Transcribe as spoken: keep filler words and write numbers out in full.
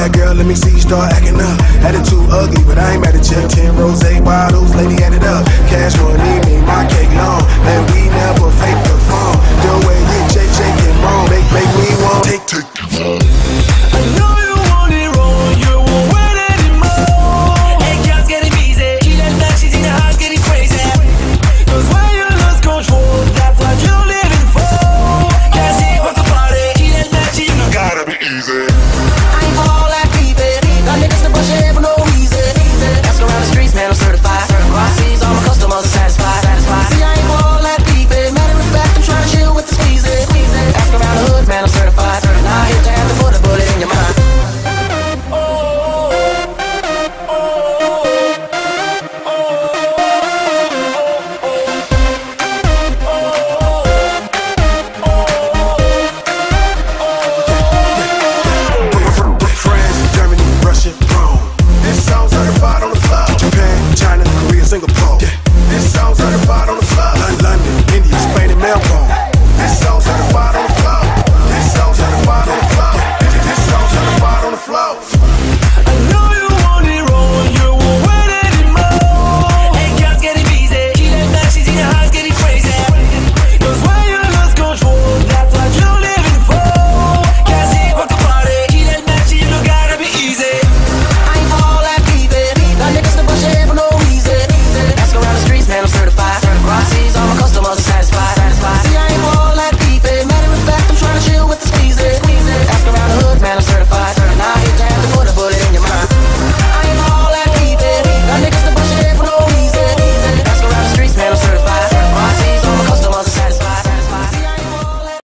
bad girl, let me see you start acting up. Attitude ugly, but I ain't mad at you. Ten rose bottles, lady add it up. Cash money, make my cake long. And we never fake the phone. The way you shake, shake and moan, make, make me want take, take.